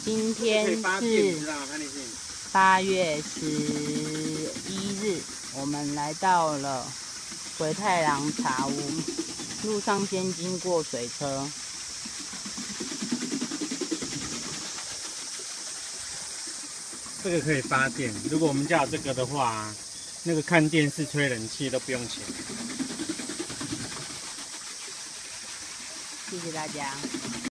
今天是8月11日，我们来到了鬼太郎茶屋，路上先经过水车。 这个可以发电，如果我们家有这个的话，那个看电视、吹冷气都不用钱。 谢谢大家。